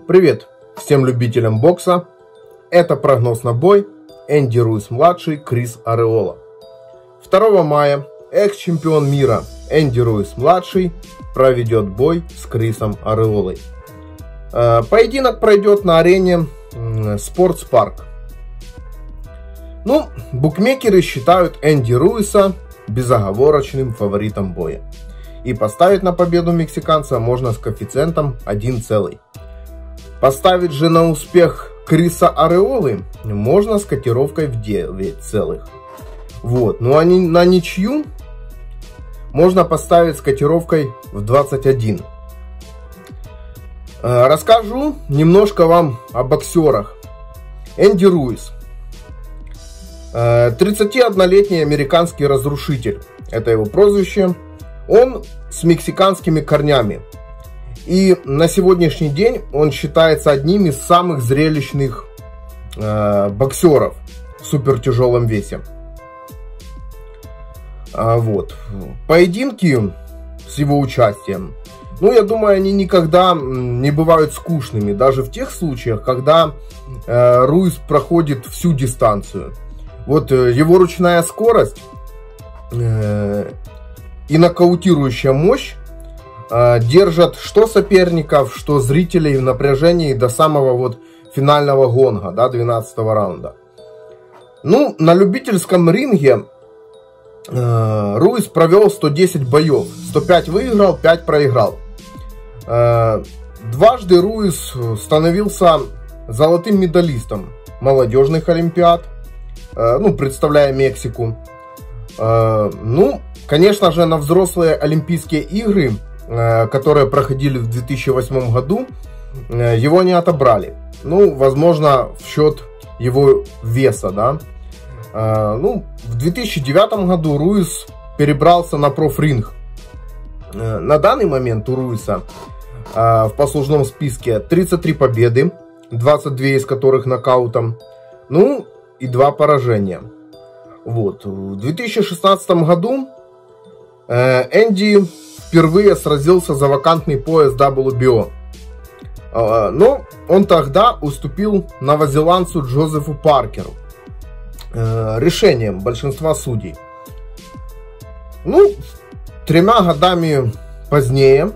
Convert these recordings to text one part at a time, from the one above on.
Привет всем любителям бокса. Это прогноз на бой Энди Руис-младший, Крис Ареола. 2 мая экс-чемпион мира Энди Руис-младший проведет бой с Крисом Ареолой. Поединок пройдет на арене Спортспарк. Букмекеры считают Энди Руиса безоговорочным фаворитом боя. И поставить на победу мексиканца можно с коэффициентом 1,0. Поставить же на успех Криса Ареолы можно с котировкой в 9 целых. А на ничью можно поставить с котировкой в 21. Расскажу немножко вам о боксерах. Энди Руис. 31-летний американский разрушитель. Это его прозвище. Он с мексиканскими корнями. И на сегодняшний день он считается одним из самых зрелищных боксеров в супертяжелом весе. Поединки с его участием, я думаю, они никогда не бывают скучными. Даже в тех случаях, когда Руис проходит всю дистанцию. Его ручная скорость и нокаутирующая мощь держат что соперников, что зрителей в напряжении до самого финального гонга, 12-го раунда. На любительском ринге Руис провел 110 боев. 105 выиграл, 5 проиграл. Дважды Руис становился золотым медалистом молодежных олимпиад, представляя Мексику. Конечно же, на взрослые Олимпийские игры, которые проходили в 2008 году, его не отобрали. Возможно, в счет его веса, в 2009 году Руис перебрался на профринг. На данный момент у Руиса в послужном списке 33 победы, 22 из которых нокаутом, и 2 поражения. В 2016 году Энди впервые сразился за вакантный пояс WBO. Но он тогда уступил новозеландцу Джозефу Паркеру решением большинства судей. 3 годами позднее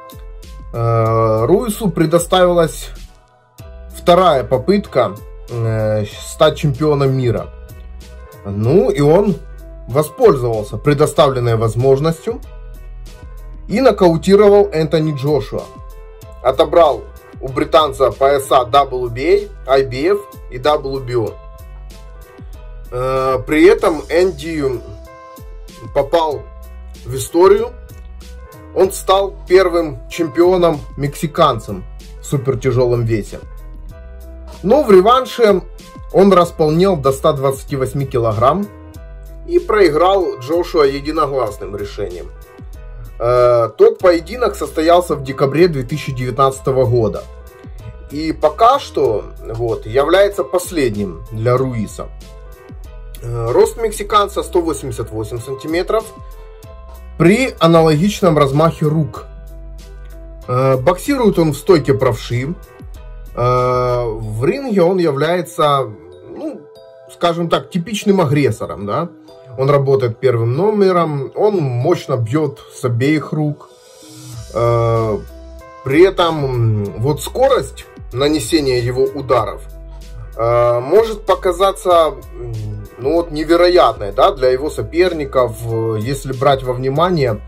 Руису предоставилась вторая попытка стать чемпионом мира. И он воспользовался предоставленной возможностью и нокаутировал Энтони Джошуа. Отобрал у британца пояса WBA, IBF и WBO. При этом Энди попал в историю. Он стал первым чемпионом-мексиканцем в супертяжелом весе. Но в реванше он располнел до 128 килограмм и проиграл Джошуа единогласным решением. Тот поединок состоялся в декабре 2019 года. И пока что является последним для Руиса. Рост мексиканца 188 сантиметров при аналогичном размахе рук. Боксирует он в стойке правши. В ринге он является, скажем так, типичным агрессором, Он работает первым номером, он мощно бьет с обеих рук. При этом скорость нанесения его ударов может показаться невероятной, для его соперников, если брать во внимание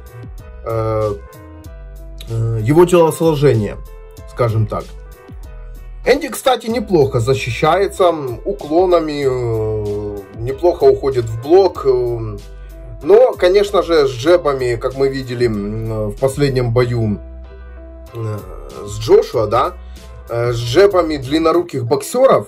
его телосложение, скажем так. Энди, кстати, неплохо защищается уклонами, неплохо уходит в блок. Но, конечно же, с джебами, как мы видели в последнем бою с Джошуа, с джебами длинноруких боксеров,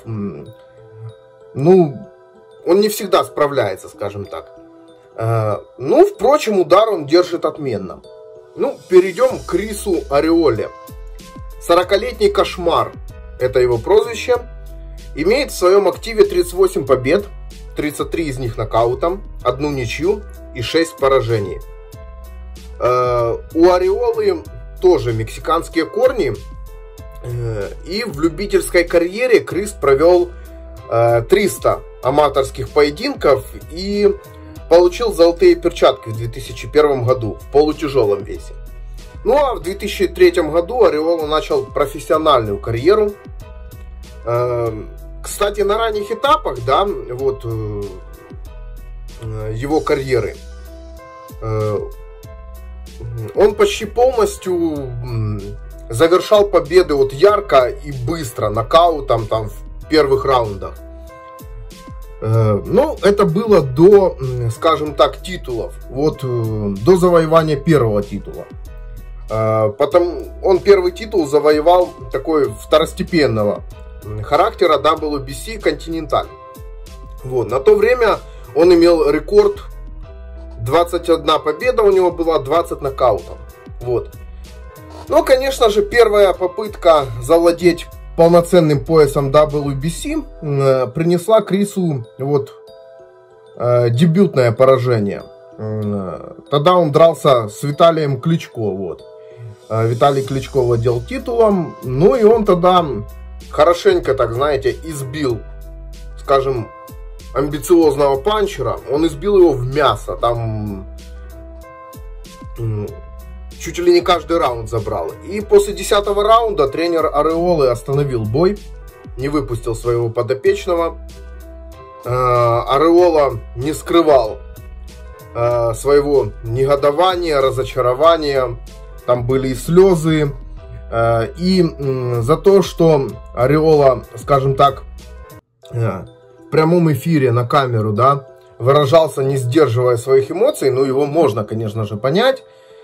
он не всегда справляется, скажем так. Впрочем, удар он держит отменно. Перейдем к Крису Ареоле. 40-летний кошмар. Это его прозвище. Имеет в своем активе 38 побед, 33 из них нокаутом, 1 ничью и 6 поражений. У Ареолы тоже мексиканские корни. И в любительской карьере Крис провел 300 аматорских поединков и получил золотые перчатки в 2001 году в полутяжелом весе. Ну а в 2003 году Ариола начал профессиональную карьеру. Кстати, на ранних этапах, да, вот его карьеры, он почти полностью завершал победы вот ярко и быстро, нокаутом там в первых раундах. Ну, это было до, скажем так, титулов, вот до завоевания первого титула. Потом он первый титул завоевал такой второстепенного характера WBC Continental. Вот, на то время он имел рекорд 21 победа, у него была 20 нокаутов. Вот. Но, конечно же, первая попытка завладеть полноценным поясом WBC принесла Крису вот дебютное поражение. Тогда он дрался с Виталием Кличко. Вот. Виталий Кличко владел титулом. Ну и он тогда хорошенько, так знаете, избил, скажем, амбициозного панчера. Он избил его в мясо. Там чуть ли не каждый раунд забрал. И после 10-го раунда тренер Ариолы остановил бой. Не выпустил своего подопечного. Ариола не скрывал своего негодования, разочарования. Там были и слезы. И за то, что Ариола, скажем так, в прямом эфире на камеру, да, выражался, не сдерживая своих эмоций, ну, его можно, конечно же, понять.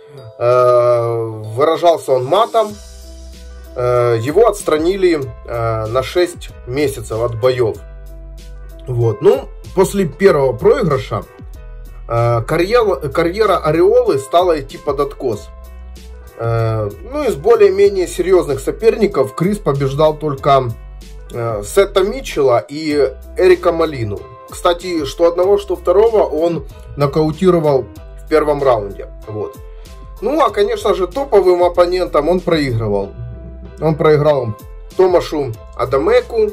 Выражался он матом. Его отстранили на 6 месяцев от боев. Вот. Ну, после первого проигрыша карьера Ариолы стала идти под откос. Ну, из более-менее серьезных соперников Крис побеждал только Сета Митчелла и Эрика Молину. Кстати, что одного, что второго он нокаутировал в первом раунде. Вот. Ну, а, конечно же, топовым оппонентом он проигрывал. Он проиграл Томашу Адамеку,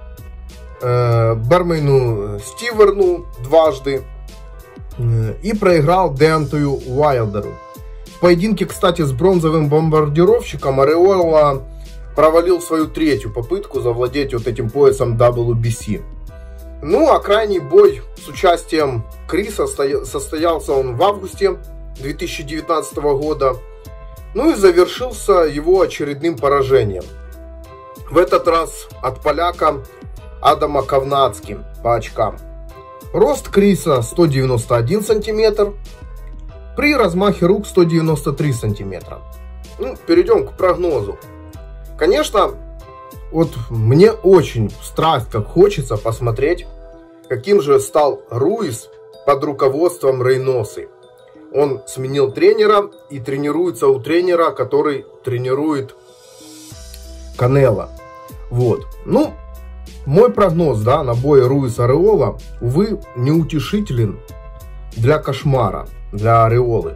Бермейну Стиверну дважды и проиграл Деантою Уайлдеру. В поединке, кстати, с бронзовым бомбардировщиком Ариола провалил свою третью попытку завладеть вот этим поясом WBC. Ну, а крайний бой с участием Криса состоялся он в августе 2019 года. Ну и завершился его очередным поражением. В этот раз от поляка Адама Ковнацки по очкам. Рост Криса 191 сантиметр. При размахе рук 193 сантиметра. Ну, перейдем к прогнозу. Конечно, вот мне очень страсть как хочется посмотреть, каким же стал Руис под руководством Рейносы. Он сменил тренера и тренируется у тренера, который тренирует Канело. Вот. Ну, мой прогноз, да, на бой Руис-Ариола, увы, неутешителен для кошмара, для Ариолы.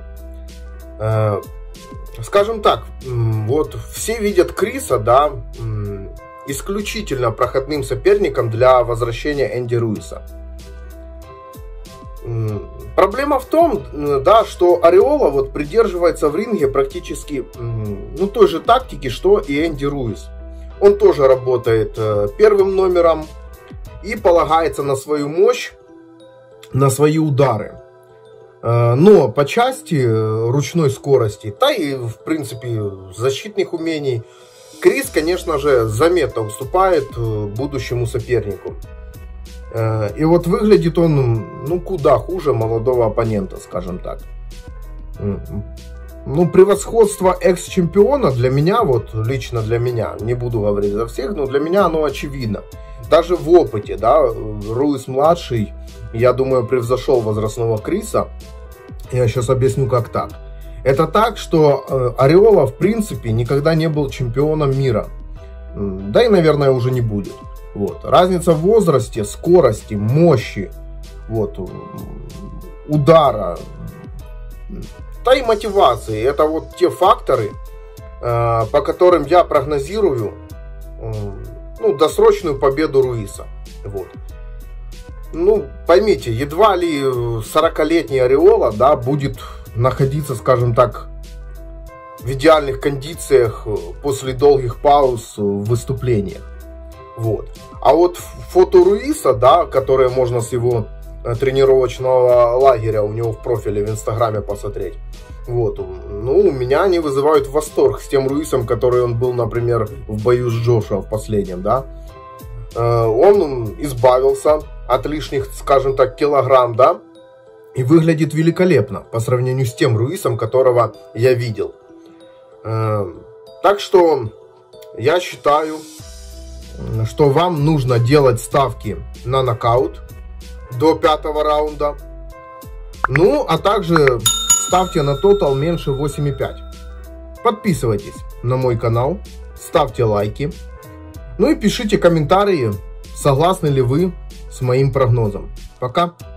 Скажем так, вот все видят Криса, да, исключительно проходным соперником для возвращения Энди Руиса. Проблема в том, да, что Ариола вот придерживается в ринге практически ну, той же тактики, что и Энди Руис. Он тоже работает первым номером и полагается на свою мощь, на свои удары. Но по части ручной скорости, да и в принципе защитных умений, Крис, конечно же, заметно уступает будущему сопернику. И вот выглядит он, ну, куда хуже молодого оппонента, скажем так. Ну, превосходство экс-чемпиона для меня, вот лично для меня, не буду говорить за всех, но для меня оно очевидно. Даже в опыте, да, Руис-младший, я думаю, превзошел возрастного Криса. Я сейчас объясню, как так. Это так, что Ариола, в принципе, никогда не был чемпионом мира. Да и, наверное, уже не будет. Вот. Разница в возрасте, скорости, мощи, вот, удара, да и мотивации. Это вот те факторы, по которым я прогнозирую досрочную победу Руиса. Вот. Поймите, едва ли 40-летний Ореола, да, будет находиться, скажем так, в идеальных кондициях после долгих пауз в выступлениях. Вот. А вот фото Руиса, да, которое можно с его тренировочного лагеря у него в профиле в Инстаграме посмотреть, вот, у меня они вызывают восторг с тем Руисом, который он был, например, в бою с Джошуа в последнем, да. Он избавился от лишних, скажем так, килограмм, да, и выглядит великолепно по сравнению с тем Руисом, которого я видел. Так что я считаю, что вам нужно делать ставки на нокаут до 5-го раунда. А также ставьте на тотал меньше 8,5. Подписывайтесь на мой канал, ставьте лайки. И пишите комментарии, согласны ли вы с моим прогнозом. Пока.